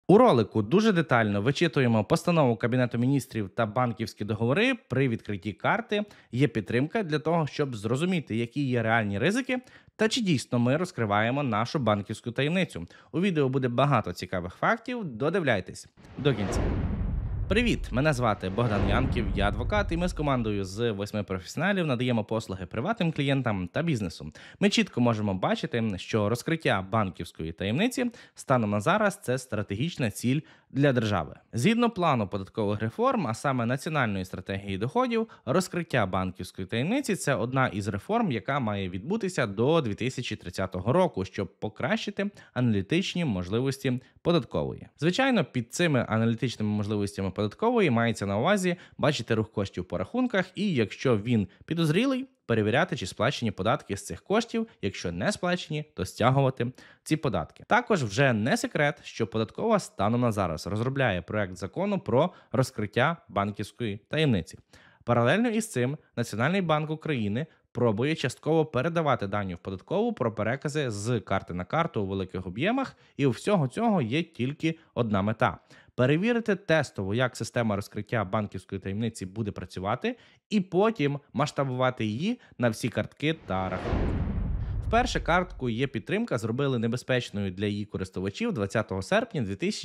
У ролику дуже детально вичитуємо постанову Кабінету міністрів та банківські договори при відкритті карти. Є підтримка для того, щоб зрозуміти, які є реальні ризики та чи дійсно ми розкриваємо нашу банківську таємницю. У відео буде багато цікавих фактів, додивляйтесь до кінця. Привіт! Мене звати Богдан Янків, я адвокат, і ми з командою з 8 професіоналів надаємо послуги приватним клієнтам та бізнесу. Ми чітко можемо бачити, що розкриття банківської таємниці станом на зараз – це стратегічна ціль для держави. Згідно плану податкових реформ, а саме національної стратегії доходів, розкриття банківської таємниці – це одна із реформ, яка має відбутися до 2030 року, щоб покращити аналітичні можливості податкової. Звичайно, під цими аналітичними можливостями податкової мається на увазі бачити рух коштів по рахунках і, якщо він підозрілий, перевіряти, чи сплачені податки з цих коштів, якщо не сплачені, то стягувати ці податки. Також вже не секрет, що податкова станом на зараз розробляє проект закону про розкриття банківської таємниці. Паралельно із цим Національний банк України пробує частково передавати дані в податкову про перекази з карти на карту у великих об'ємах, і у всього цього є тільки одна мета – перевірити тестово, як система розкриття банківської таємниці буде працювати, і потім масштабувати її на всі картки та рахунки. Вперше картку «Є-підтримка» зробили небезпечною для її користувачів 20 серпня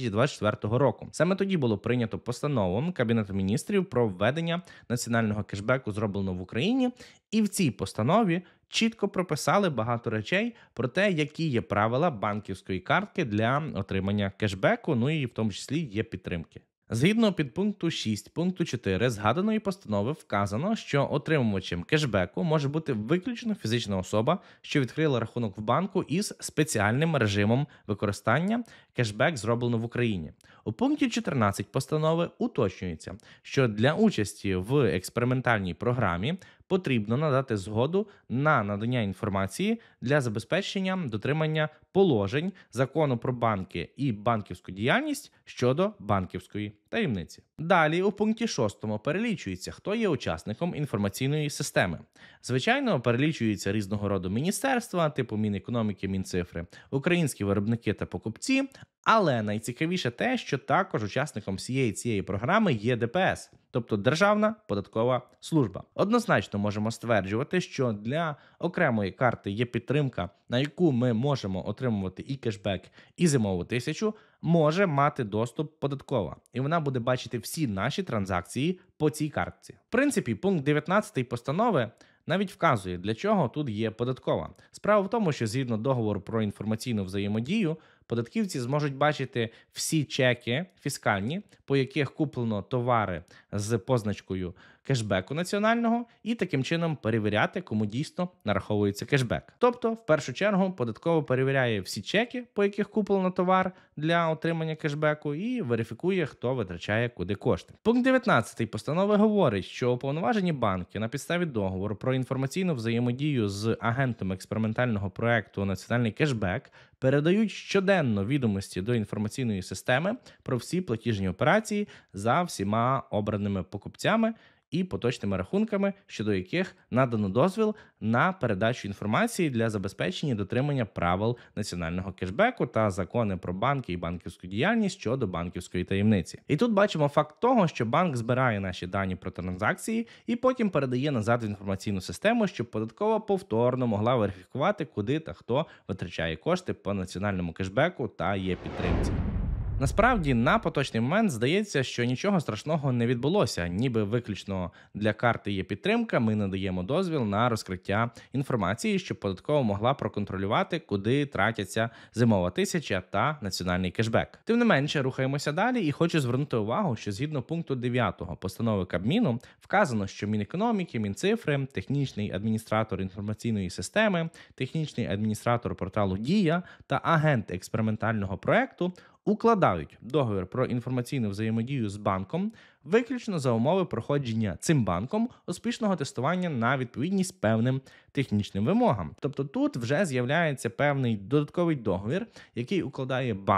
2024 року. Саме тоді було прийнято постанову Кабінету міністрів про введення національного кешбеку, зроблено в Україні, і в цій постанові чітко прописали багато речей про те, які є правила банківської картки для отримання кешбеку, ну і в тому числі «Є-підтримки». Згідно підпункту 6 пункту 4 згаданої постанови вказано, що отримувачем кешбеку може бути виключно фізична особа, що відкрила рахунок в банку із спеціальним режимом використання кешбек, зроблено в Україні. У пункті 14 постанови уточнюється, що для участі в експериментальній програмі потрібно надати згоду на надання інформації для забезпечення дотримання положень Закону про банки і банківську діяльність щодо банківської таємниці. Далі у пункті 6 перелічується, хто є учасником інформаційної системи. Звичайно, перелічуються різного роду міністерства, типу Мінекономіки, Мінцифри, українські виробники та покупці, але найцікавіше те, що також учасником всієї цієї програми є ДПС, тобто Державна податкова служба. Однозначно можемо стверджувати, що для окремої карти «Є-підтримка», на яку ми можемо отримувати і кешбек, і зимову тисячу, може мати доступ податкова. І вона буде бачити всі наші транзакції по цій картці. В принципі, пункт 19 постанови навіть вказує, для чого тут є податкова. Справа в тому, що згідно договору про інформаційну взаємодію, податківці зможуть бачити всі чеки фіскальні, по яких куплено товари з позначкою кешбеку національного, і таким чином перевіряти, кому дійсно нараховується кешбек. Тобто, в першу чергу, податкова перевіряє всі чеки, по яких куплено товар для отримання кешбеку, і верифікує, хто витрачає куди кошти. Пункт 19 постанови говорить, що уповноважені банки на підставі договору про інформаційну взаємодію з агентом експериментального проекту «Національний кешбек» передають щоденно відомості до інформаційної системи про всі платіжні операції за всіма обраними покупцями і поточними рахунками, щодо яких надано дозвіл на передачу інформації для забезпечення дотримання правил національного кешбеку та закони про банки і банківську діяльність щодо банківської таємниці. І тут бачимо факт того, що банк збирає наші дані про транзакції і потім передає назад в інформаційну систему, щоб податкова повторно могла верифікувати, куди та хто витрачає кошти по національному кешбеку та Є-підтримці. Насправді, на поточний момент здається, що нічого страшного не відбулося, ніби виключно для карти «Є-підтримка» ми надаємо дозвіл на розкриття інформації, щоб податкова могла проконтролювати, куди тратяться зимова тисяча та національний кешбек. Тим не менше, рухаємося далі і хочу звернути увагу, що згідно пункту 9 постанови Кабміну вказано, що Мінекономіки, Мінцифри, технічний адміністратор інформаційної системи, технічний адміністратор порталу «Дія» та агент експериментального проекту укладають договір про інформаційну взаємодію з банком виключно за умови проходження цим банком успішного тестування на відповідність певним технічним вимогам. Тобто тут вже з'являється певний додатковий договір, який укладає банк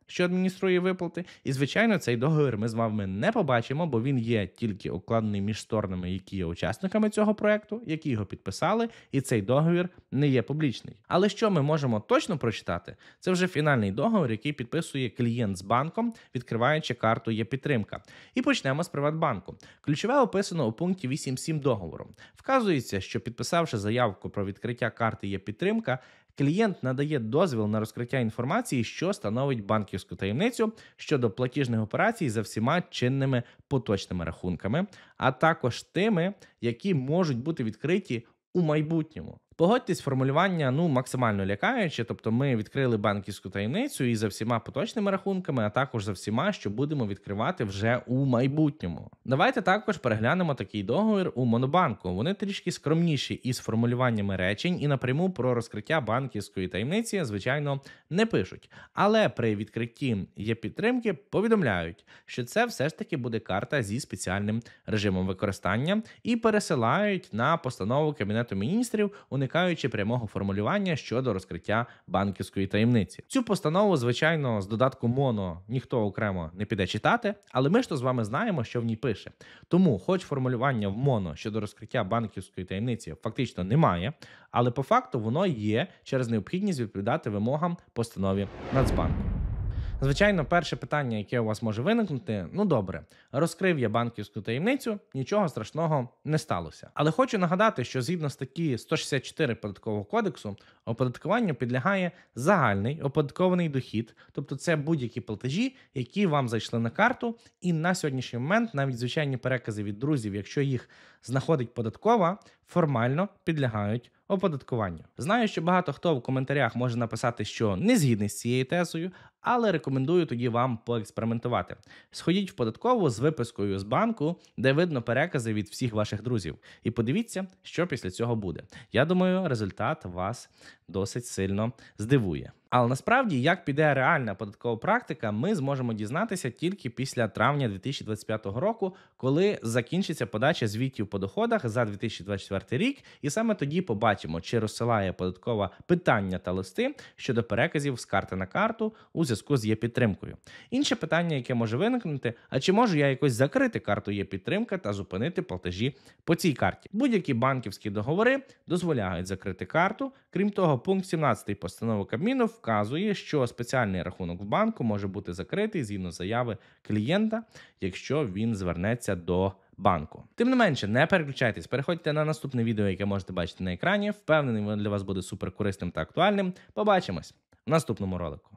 що адмініструє виплати. І, звичайно, цей договір ми з вами не побачимо, бо він є тільки укладений між сторонами, які є учасниками цього проекту, які його підписали, і цей договір не є публічний. Але що ми можемо точно прочитати? Це вже фінальний договір, який підписує клієнт з банком, відкриваючи карту «Є-підтримка». І почнемо з Приватбанку. Ключове описано у пункті 8.7 договору. Вказується, що підписавши заявку про відкриття карти «Є-підтримка», клієнт надає дозвіл на розкриття інформації, що становить банківську таємницю щодо платіжних операцій за всіма чинними поточними рахунками, а також тими, які можуть бути відкриті у майбутньому. Погодьтесь, формулювання максимально лякаюче, тобто ми відкрили банківську таємницю і за всіма поточними рахунками, а також за всіма, що будемо відкривати вже у майбутньому. Давайте також переглянемо такий договір у Монобанку. Вони трішки скромніші із формулюваннями речень і напряму про розкриття банківської таємниці, звичайно, не пишуть. Але при відкритті Є-підтримки повідомляють, що це все ж таки буде карта зі спеціальним режимом використання і пересилають на постанову Кабінету міністрів, уникаючи прямого формулювання щодо розкриття банківської таємниці. Цю постанову, звичайно, з додатку МОНО ніхто окремо не піде читати, але ми ж то з вами знаємо, що в ній пише. Тому, хоч формулювання в МОНО щодо розкриття банківської таємниці фактично немає, але по факту воно є через необхідність відповідати вимогам постанові Нацбанку. Звичайно, перше питання, яке у вас може виникнути, добре, розкрив я банківську таємницю, нічого страшного не сталося. Але хочу нагадати, що згідно статті 164 Податкового кодексу, оподаткуванню підлягає загальний оподаткований дохід, тобто це будь-які платежі, які вам зайшли на карту, і на сьогоднішній момент навіть звичайні перекази від друзів, якщо їх знаходить податкова, формально підлягають оподаткуванню. Знаю, що багато хто в коментарях може написати, що не згідний з цією тезою, але рекомендую тоді вам поекспериментувати. Сходіть в податкову з випискою з банку, де видно перекази від всіх ваших друзів. І подивіться, що після цього буде. Я думаю, результат вас досить сильно здивує. Але насправді, як піде реальна податкова практика, ми зможемо дізнатися тільки після травня 2025 року, коли закінчиться подача звітів по доходах за 2024 рік, і саме тоді побачимо, чи розсилає податкова питання та листи щодо переказів з карти на карту у зв'язку з Є-підтримкою. Інше питання, яке може виникнути, а чи можу я якось закрити карту Є-підтримка та зупинити платежі по цій карті? Будь-які банківські договори дозволяють закрити карту. Крім того, пункт 17 постанови Кабміну вказує, що спеціальний рахунок в банку може бути закритий згідно заяви клієнта, якщо він звернеться до банку. Тим не менше, не переключайтесь, переходьте на наступне відео, яке можете бачити на екрані. Впевнений, воно для вас буде супер корисним та актуальним. Побачимось в наступному ролику.